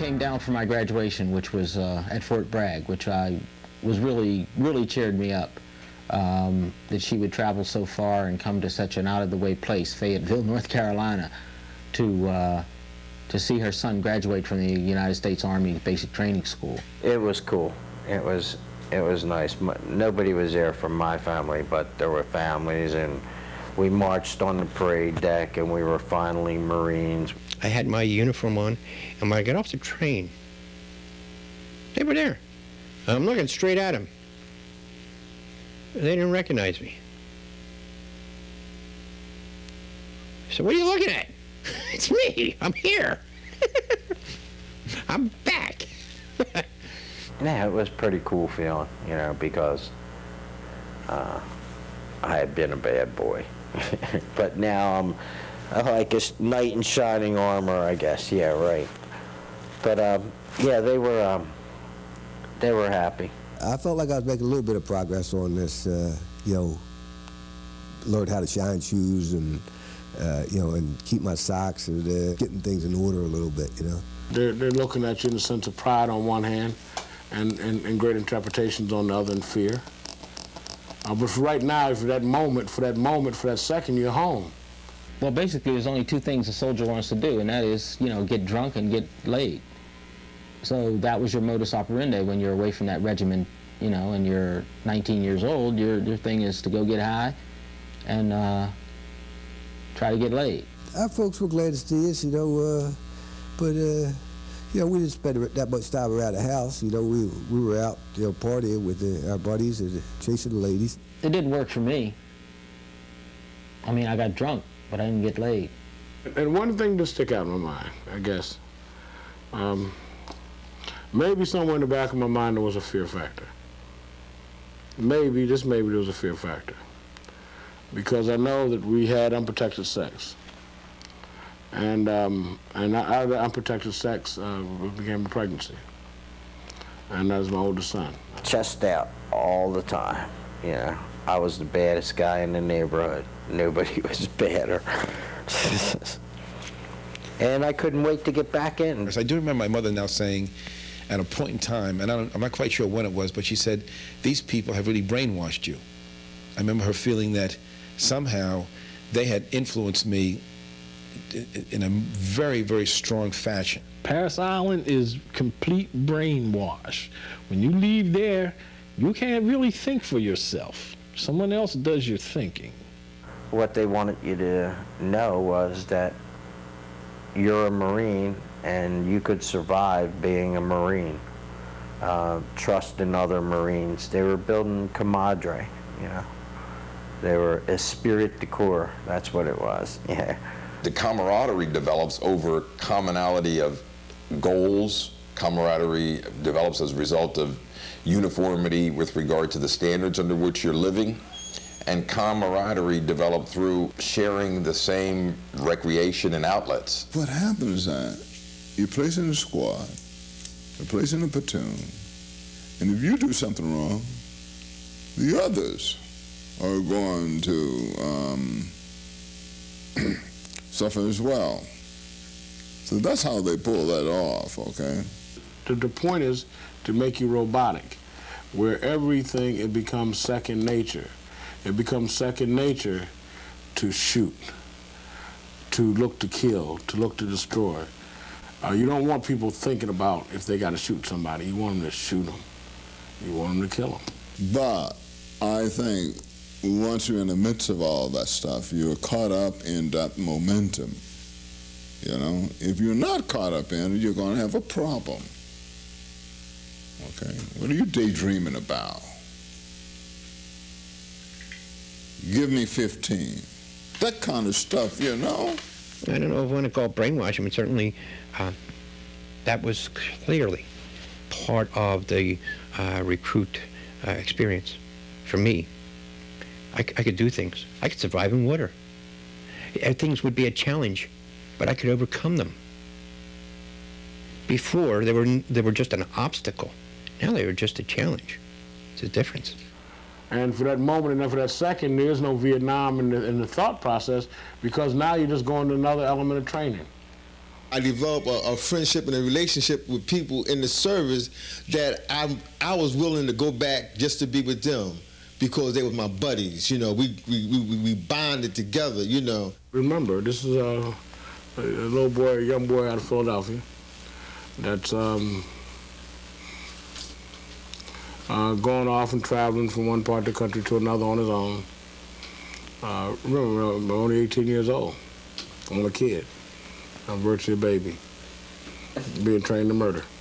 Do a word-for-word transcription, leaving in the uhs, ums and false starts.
came down for my graduation, which was uh, at Fort Bragg, which I was really, really cheered me up. Um, that she would travel so far and come to such an out-of-the-way place, Fayetteville, North Carolina, to uh, to see her son graduate from the United States Army Basic Training School. It was cool. It was it was nice. Nobody was there from my family, but there were families, and we marched on the parade deck, and we were finally Marines. I had my uniform on, and when I got off the train, they were there. I'm looking straight at them. They didn't recognize me. I said, what are you looking at? It's me. I'm here. I'm back. Yeah, it was a pretty cool feeling, you know, because uh, I had been a bad boy. But now I'm like a knight in shining armor, I guess. Yeah, right. But um, yeah, they were um, they were happy. I felt like I was making a little bit of progress on this, uh, you know, learned how to shine shoes and, uh, you know, and keep my socks and uh, getting things in order a little bit, you know. They're, they're looking at you in a sense of pride on one hand and, and, and great interpretations on the other, and fear. Uh, but for right now, for that moment, for that moment, for that second, you're home. Well, basically, there's only two things a soldier wants to do, and that is, you know, get drunk and get laid. So that was your modus operandi when you're away from that regiment, you know, and you're nineteen years old. Your, your thing is to go get high and uh, try to get laid. Our folks were glad to see us, you know, uh, but, uh, you know, we didn't spend that much time around the house. You know, we, we were out, you know, partying with the, our buddies and chasing the ladies. It didn't work for me. I mean, I got drunk, but I didn't get laid. And one thing to stick out in my mind, I guess, um, maybe somewhere in the back of my mind there was a fear factor. Maybe, just maybe there was a fear factor. Because I know that we had unprotected sex. And, um, and out of the unprotected sex uh, became a pregnancy. And that was my oldest son. Chest out all the time, you know. I was the baddest guy in the neighborhood. Nobody was badder. And I couldn't wait to get back in. I do remember my mother now saying, at a point in time, and I don't, I'm not quite sure when it was, but she said, these people have really brainwashed you. I remember her feeling that somehow they had influenced me in a very, very strong fashion. Parris Island is complete brainwash. When you leave there, you can't really think for yourself. Someone else does your thinking. What they wanted you to know was that you're a Marine and you could survive being a Marine. Uh, trust in other Marines. They were building camaraderie, you know. They were esprit de corps, that's what it was, yeah. The camaraderie develops over commonality of goals. Camaraderie develops as a result of uniformity with regard to the standards under which you're living. And camaraderie developed through sharing the same recreation and outlets. What happens is that you're placed in a squad, you're placed in a platoon, and if you do something wrong, the others are going to um, suffer as well. So that's how they pull that off, okay? The, the point is to make you robotic, where everything, it becomes second nature. It becomes second nature to shoot, to look to kill, to look to destroy. Uh, you don't want people thinking about if they got to shoot somebody. You want them to shoot them. You want them to kill them. But I think once you're in the midst of all that stuff, you're caught up in that momentum. You know, if you're not caught up in it, you're going to have a problem. Okay, what are you daydreaming about? Give me fifteen. That kind of stuff, you know. I don't know if I want to call it brainwashing, but certainly uh, that was clearly part of the uh, recruit uh, experience for me. I, I could do things. I could survive in water. Things would be a challenge, but I could overcome them. Before, they were, they were just an obstacle. Now they were just a challenge. It's a difference. And for that moment and for that second, there's no Vietnam in the, in the thought process, because now you're just going to another element of training. I developed a, a friendship and a relationship with people in the service that I I was willing to go back just to be with them because they were my buddies. You know, we we, we, we bonded together, you know. Remember, this is a, a little boy, a young boy out of Philadelphia that's um, uh, going off and traveling from one part of the country to another on his own. Uh, remember, I'm only eighteen years old. I'm a kid. I'm virtually a baby, being trained to murder.